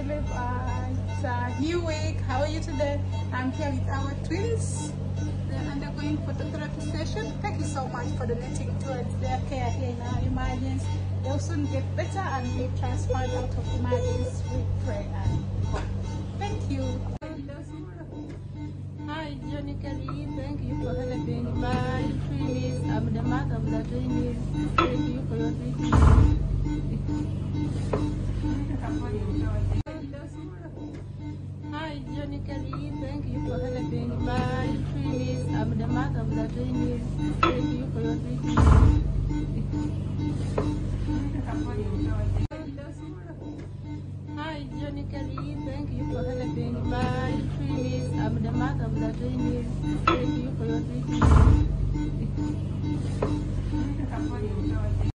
everyone. It's a new week. How are you today? I'm here with our twins. They're undergoing phototherapy session. Thank you so much for donating towards their care here in our emergency. They'll soon get better and be transferred out of emergency. We pray and hope. Thank you. Hi, Johnny Kelly. Thank you for helping my twins. I'm the mother of the twins. Thank you for your treatment. Hi, Johnny Kelly. Thank you for helping my twins. I'm the mother of the twins. Thank you for your treatment. Hi, Johnny Kelly. Thank you for helping my twins. I'm the mother of the twins. Thank you for your treatment.